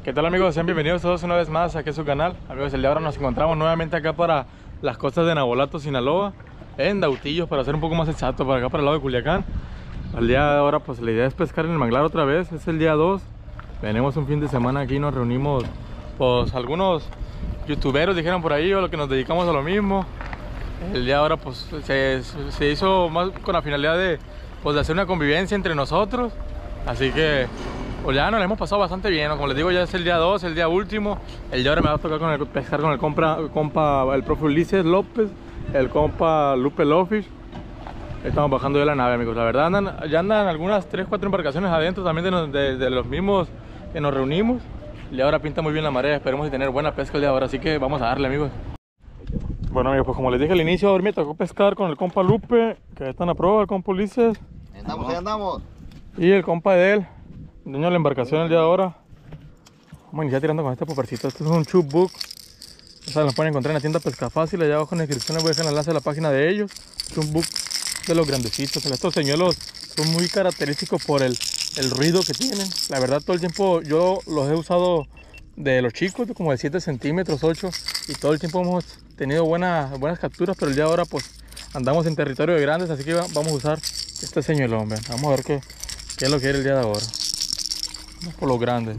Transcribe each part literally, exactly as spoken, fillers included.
¿Qué tal, amigos? Sean bienvenidos todos una vez más aquí a su canal. Amigos, el día de ahora nos encontramos nuevamente acá para las costas de Navolato, Sinaloa, en Dautillos, para ser un poco más exacto, para acá para el lado de Culiacán. El día de ahora pues la idea es pescar en el manglar otra vez, es el día dos. Venimos un fin de semana aquí, nos reunimos pues algunos youtuberos dijeron por ahí, o lo que nos dedicamos a lo mismo. El día de ahora pues se, se hizo más con la finalidad de, pues, de hacer una convivencia entre nosotros. Así que pues ya nos la hemos pasado bastante bien, ¿no? Como les digo, ya es el día dos, el día último. El día ahora me va a tocar con el, pescar con el compa, compa el profe Ulises López, el compa Lupe Lowfish. Estamos bajando de la nave, amigos. La verdad andan, ya andan algunas tres, cuatro embarcaciones adentro también de, nos, de, de los mismos que nos reunimos. El día ahora pinta muy bien la marea, esperemos tener buena pesca el día ahora, así que vamos a darle, amigos. Bueno, amigos, pues como les dije al inicio, ahora me tocó pescar con el compa Lupe, que están a prueba, el compa Ulises. Ahí andamos, ahí andamos. Y el compa Edel, dueño de la embarcación el día de ahora. Vamos a iniciar tirando con este popercito. Este es un chubbook. O sea, lo pueden encontrar en la tienda Pesca Fácil. Allá abajo en la descripción les voy a dejar el enlace a la página de ellos. Chubbook de los grandecitos. Estos señuelos son muy característicos por el, el ruido que tienen. La verdad, todo el tiempo yo los he usado de los chicos, como de siete centímetros, ocho. Y todo el tiempo hemos tenido buenas, buenas capturas. Pero el día de ahora pues andamos en territorio de grandes. Así que vamos a usar este señuelón. ¿Ven? Vamos a ver qué, qué es lo que era el día de ahora. Vamos por los grandes.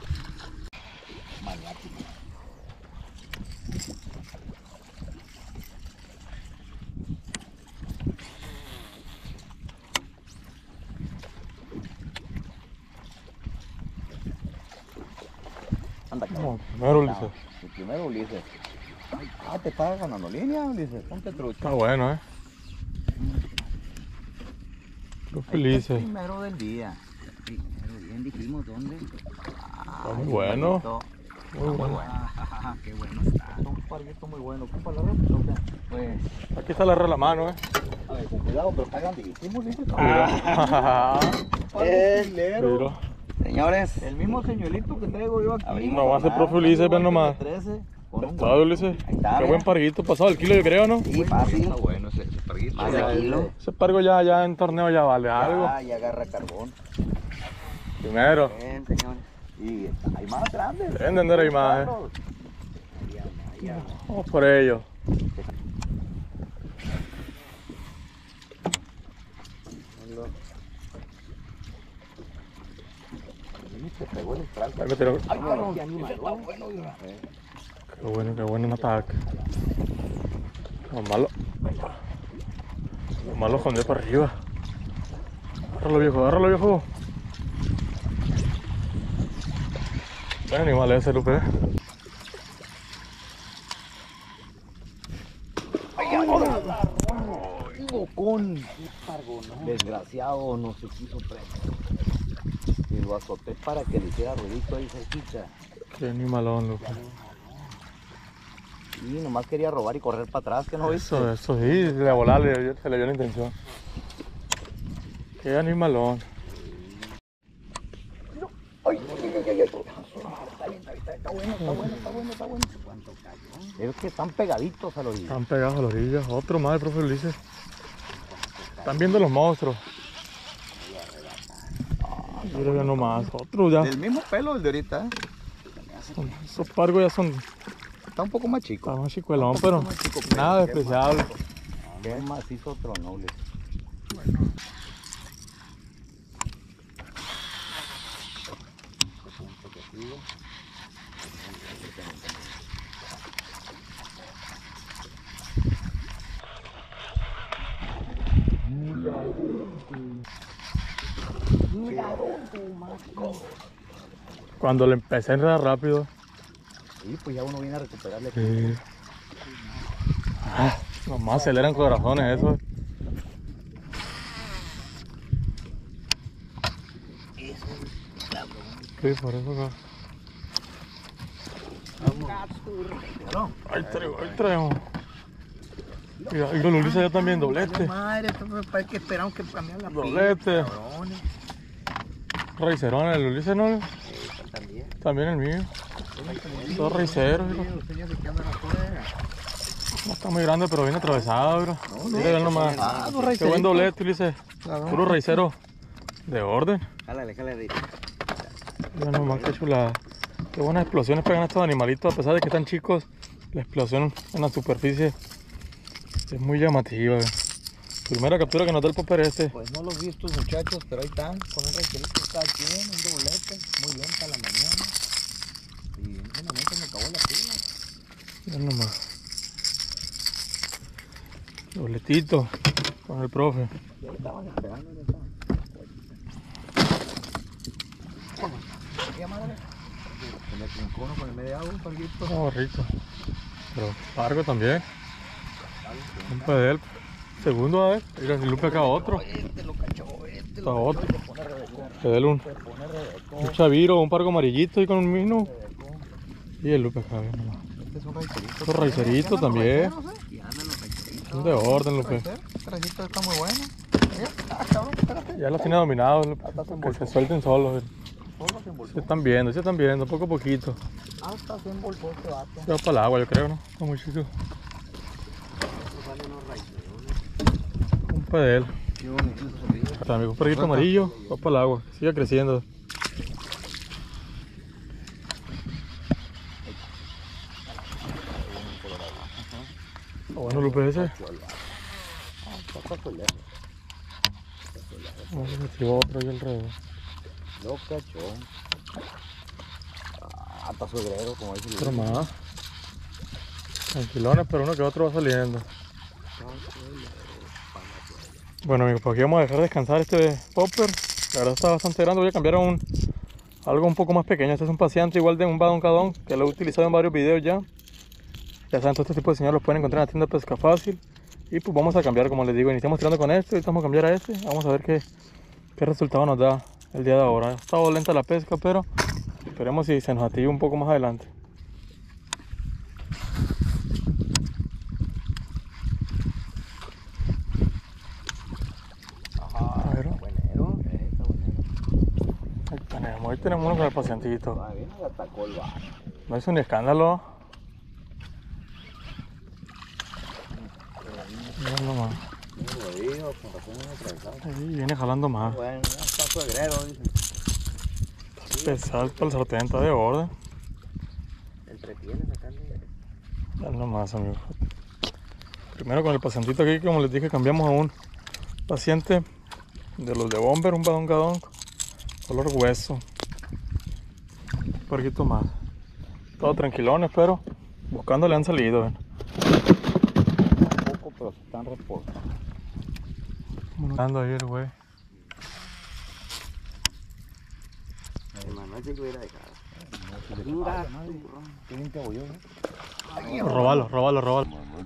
Anda, Vamos, primero Ulises. El primero Ulises. Ah, te estás ganando línea, Ulises. Ponte trucha. Está bueno, eh. Lo felices. El primero del día. Primero bien dijimos dónde. Está muy bueno. Muy bueno. Ah, qué bueno está. Un parguito muy bueno. ¿Ocupa la red? Pues. Aquí está la red a la mano, eh. A ver, con cuidado, pero está grandísimo, Ulises. Ah. Es Mira. Señores, el mismo señuelito que traigo yo aquí. No va a ser profe Ulises, ven nomás. Está, Ulises. Qué buen parguito, pasado el kilo yo creo, ¿no? Sí, fácil. Está bueno ese, ese parguito. Más de kilo. Ese pargo ya, ya en torneo ya vale algo. Ah, ya agarra carbón. Primero. Bien, señores. Y hay más grandes. Deben de andar ahí más, eh. Vamos por ello. Ahí me tiró. Ay, no, qué animal. Qué bueno, qué bueno un ataque. Lo malo. Lo malo esconder para arriba. Agárralo, viejo, agárralo, viejo. Buen animal ese, Lupe. Bocón. Desgraciado, no se quiso prender. Y lo azoté para que le hiciera ruidito ahí cerquita. Qué animalón, Lupe. Y nomás quería robar y correr para atrás, que no viste. Eso, eso sí, le volarle, se le dio la intención. Qué animalón. Ay, ay, ay, ay, ay. Está bien, está bien, está bueno, está bueno, está bueno, está bueno. ¿Cuánto cayó? Es que están pegaditos a la orilla. Están pegados a la orilla. Otro más, el profe Ulises. Están viendo los monstruos. Mira ya nomás, otro ya. Del mismo pelo el de ahorita, ¿eh? Son- Esos pargos ya son, Está un poco más chico. está más chicuelón, pero nada despreciable. Qué macizo otro noble. Cuando le empecé a enredar rápido. Sí, pues ya uno viene a recuperarle. Sí. Ah, nomás aceleran corazones eso. Sí, por eso acá. Ahí traemos, ahí traemos. Mira, y los Ulises ya también, doblete. Madre, esto hay que esperar que cambien la Doblete. Raicerón, el Ulises no. También. También el mío. Todo raicero. No está muy grande, pero bien atravesado, bro. No, no. Mira nomás. Ah, dos Qué raiceritos. buen doblete, Ulises. Claro. Puro raicero de orden. Jálale, jálale. Mira nomás, qué chulada. Qué buenas explosiones pegan estos animalitos, a pesar de que están chicos. La explosión en la superficie es muy llamativa. Primera captura que nos da el popper este. Pues no los vi estos muchachos, pero ahí están, con un rancherito está aquí, un doblete, muy lenta la mañana. Y en ese momento me acabó la pila. Miren nomás. Dobletito con el profe. Y ahí estaban esperando, ya estaban. ¿Qué madre? Se mete un cono con el medio agua, un parguito. Oh, rico. Pero pargo también. Un pedel. Segundo, a ver. Mira, si Lupe acá otro. Este lo cachó, este Está lo otro. cachó. Se pone rebecón. Pedel un, Se pone rebecón. un chaviro, un pargo amarillito y con un mino. Rebecón. Y el Lupe acá, bien nomás. Este es un raicerito. Otro raicerito también. Y andan los raiceritos. Un de orden, Lupe. Este raicito está muy bueno. Ah, cabrón, espérate. Ya los tiene dominados, Lupe. Que se suelten solos. Solo se embolsó. Se están viendo, se están viendo, poco a poquito. Hasta se embolsó este vato. Se va para el agua, yo creo, ¿no? Está muy chico. Un pedel. Qué bonito ese sonido. Está mi perrito amarillo, va para el agua, sigue creciendo. Está bueno, Lupe, ese. Vamos a meter otro ahí alrededor. Lo cachó. Ah, está suegrero, como dice el Otro más. Tranquilones, pero uno que otro va saliendo. Bueno, amigos, pues aquí vamos a dejar descansar este popper. La verdad está bastante grande. Voy a cambiar a un algo un poco más pequeño. Este es un paseante igual de un badoncadón que lo he utilizado en varios videos ya. Ya saben, todo este tipo de señales los pueden encontrar en la tienda Pesca Fácil. Y pues vamos a cambiar, como les digo, iniciamos tirando con este, ahorita vamos a cambiar a este. Vamos a ver qué, qué resultado nos da el día de ahora. Ha estado lenta la pesca, pero esperemos si se nos activa un poco más adelante. Ajá, A ver. buenero, eh, está buenero. Ahí tenemos, ahí tenemos uno con el pacientito. Ah, bien, le atacó el vato. No es un escándalo. Mira nomás. Un rodillo, con razón no atravesado. Ahí viene jalando más. Bueno, ya está suegrero, dice. Pesado para el sartén, está de orden. Entretiene sacarle. Ya nomás, amigos. Primero con el pacientito aquí, como les dije, cambiamos a un paciente de los de Bomber, un badoncadón, color hueso. Un poquito más. Todos tranquilones, pero buscando le han salido. ¿Ven? Un poco, pero se están reportando. Ando ahí el güey. Hermano, ese que hubiera dejado. Venga, qué bien te abolló, ¿eh? Robalo, robalo, robalo.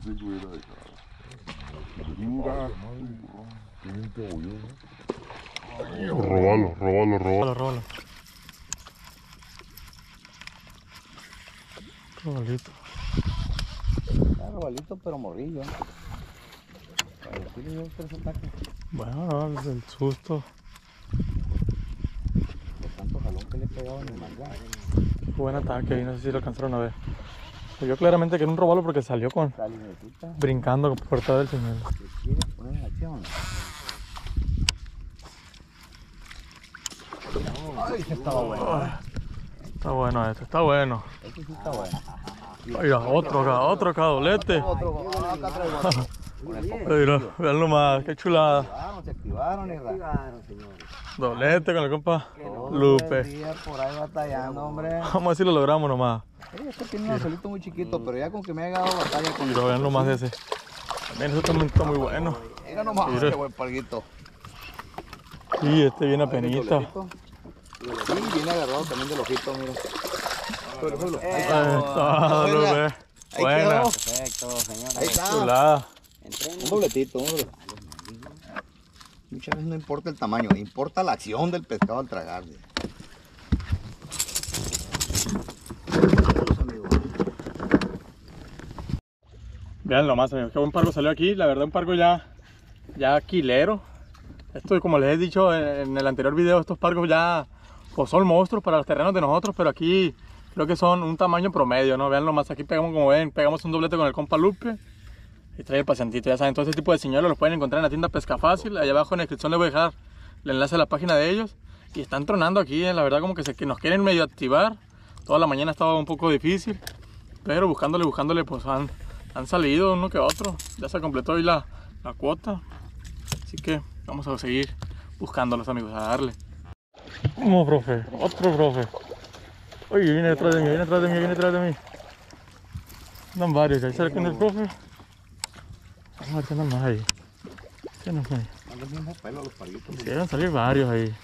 Robalo, robalo, robalo. Robalo, robalo. Robalito. Está robalito, pero morrillo. Pero sí le dio tres ataques. Bueno, no, el- el susto. De tanto jalón que le pegaba en el manga. Buen ataque ahí, no sé si lo alcanzaron a ver. Se vio claramente que era un robalo porque salió con Salinecita. brincando por todo el señor. ¿Qué quieres poner en acción? Ay, ese estaba bueno. Está bueno esto, está bueno. Este sí está bueno. Oiga, otro acá, otro acá, doblete. Otro, ah, acá traigo otro. Con el popper. Mira, vean nomás, qué chulada. Se activaron, se activaron, señores. Doblete con el compa Todo Lupe. el día por ahí batallando, hombre. Vamos a ver si lo logramos nomás. Eh, Este tiene un anzuelito muy chiquito, pero ya con que me haya dado batalla con Pero vean nomás ese. También ese también está muy bueno. Mira nomás, Mira. qué buen palguito. Y este viene a penita. Sí, viene agarrado también del ojito, mira. Ahí Ahí está, Lupe. Ahí Buena. quedó. Perfecto, señor. Ahí está. Chulada. Un dobletito, hombre. Muchas veces no importa el tamaño, importa la acción del pescado al tragar. Vean nomás, amigos, qué buen pargo salió aquí. La verdad, un pargo ya, ya quilero. Esto, como les he dicho en el anterior video, estos pargos ya pues, son monstruos para los terrenos de nosotros, pero aquí creo que son un tamaño promedio, ¿no? Vean nomás, aquí pegamos, como ven, pegamos un doblete con el compa Lupe. Y trae el pacientito, ya saben, todo ese tipo de señuelos los pueden encontrar en la tienda Pesca Fácil. Allá abajo en la descripción les voy a dejar el enlace a la página de ellos. Y están tronando aquí, eh, la verdad como que, se, que nos quieren medio activar. Toda la mañana estaba un poco difícil, pero buscándole, buscándole, pues han, han salido uno que otro. Ya se completó hoy la, la cuota. Así que vamos a seguir buscándolos, amigos, a darle. Vamos, profe, otro profe. Oye, viene detrás de mí, viene detrás de mí, viene detrás de mí. Andan varios, ahí cerca del profe. Vamos a ver si andan más ahí. ¿Qué andan ahí? Andan el mismo pelo los paritos. Quisieran salir varios ahí.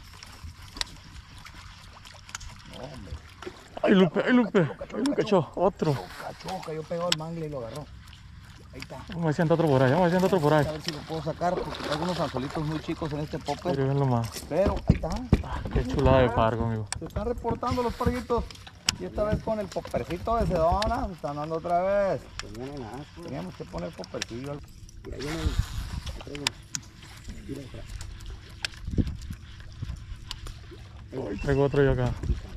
Ay, Lupe, ay, Lupe, ay, Lupe, cachó, otro. Cachó, cayó pegado al mangle y lo agarró. Ahí está. Vamos a ver si anda otro por ahí, vamos a ver si anda otro por ahí. A ver si lo puedo sacar porque hay algunos anzuelitos muy chicos en este popper. Quiero verlo más. Pero ahí está. Ah, qué chulada de pargo, amigo. Se están reportando los parguitos. Y esta vez con el poppercito de Sedona. Se están dando otra vez. Teníamos que poner poppercillo. Mira, yo me traigo. Mira atrás. Hoy traigo otro yo acá.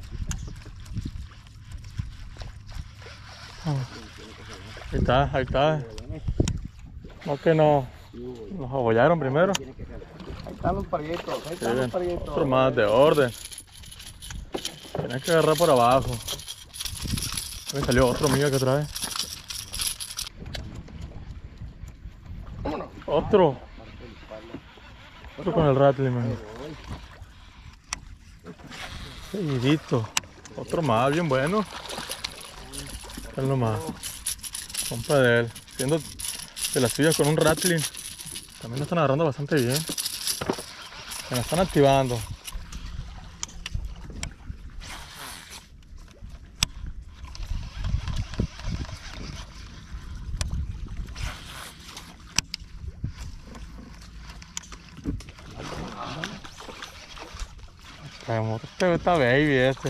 Ahí está, ahí está. No que no, nos abollaron primero. Ahí están los parguitos, ahí están los parguitos. Otro más de orden. Tienes que agarrar por abajo. Me salió otro mío que trae. Otro. Otro con el rattling, man. Seguidito. Otro más, bien bueno. Es lo más. Compa de él. Siendo de las suyas con un rattling. También lo están agarrando bastante bien. Se me están activando. Este está baby este.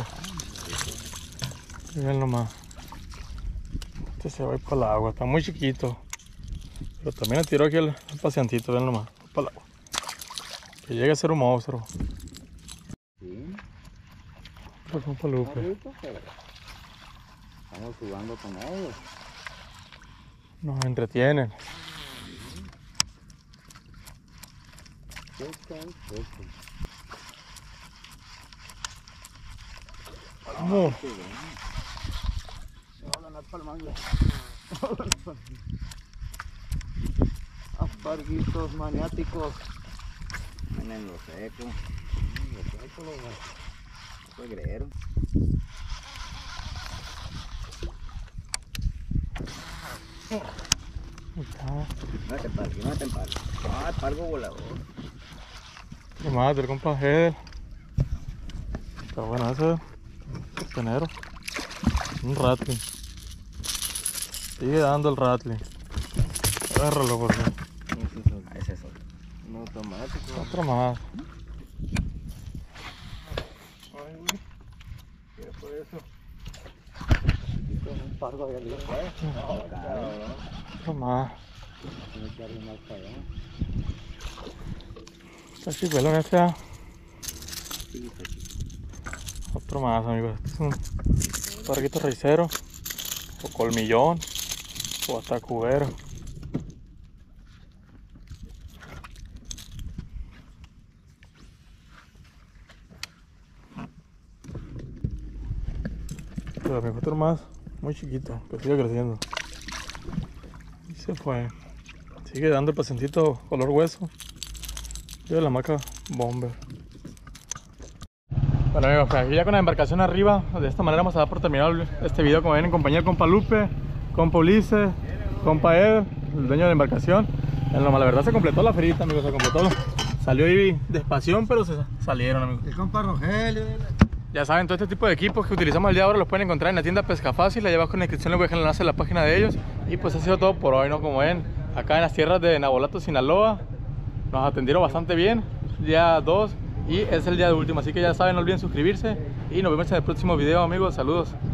Miren nomás. Este se va a ir para el agua, está muy chiquito. Pero también le tiró aquí el, el pacientito, ven nomás, para el agua. Que llegue a ser un monstruo. Sí. Pues compa Lupe. Estamos jugando con ellos. Nos entretienen. Vamos. Se va a ganar para el mangle. Parguitos maniáticos. Vienen los secos. Los secos los suegreros. No te parques, no te parques. Ah, pargo volador. Qué madre, compa Eder. Está bueno ese tenero. Un rattling. Sigue dando el rattling. Agárralo por favor. Ese es otro. No automático. Otro más. Ay, güey. ¿Qué fue eso? Un pargo de arriba. Otro más. Tiene que arrimar para allá. Está chicuelón este. ¿Ah? Sí, está chico. Otro más, amigos. Este es un parguito raicero. O colmillón. O hasta cubero. Pero me otro más muy chiquito, que sigue creciendo. Y se fue. Sigue dando el pacientito color hueso. Yo la maca bomber. Bueno amigos, pues aquí ya con la embarcación arriba, de esta manera vamos a dar por terminado este video. Como ven, en compañía de compa Lupe, compa Ulises, compa Ed, el dueño de la embarcación. La verdad se completó la ferita, amigos, se completó. Salió ahí despación, pero se salieron, amigos. El compa Rogelio. Ya saben, todo este tipo de equipos que utilizamos el día de ahora los pueden encontrar en la tienda Pesca Fácil. Allá abajo en la descripción les voy a dejar el enlace a la página de ellos. Y pues ha sido todo por hoy, ¿no? Como ven, acá en las tierras de Navolato, Sinaloa, nos atendieron bastante bien. Día dos y es el día de último, así que ya saben, no olviden suscribirse. Y nos vemos en el próximo video, amigos. Saludos.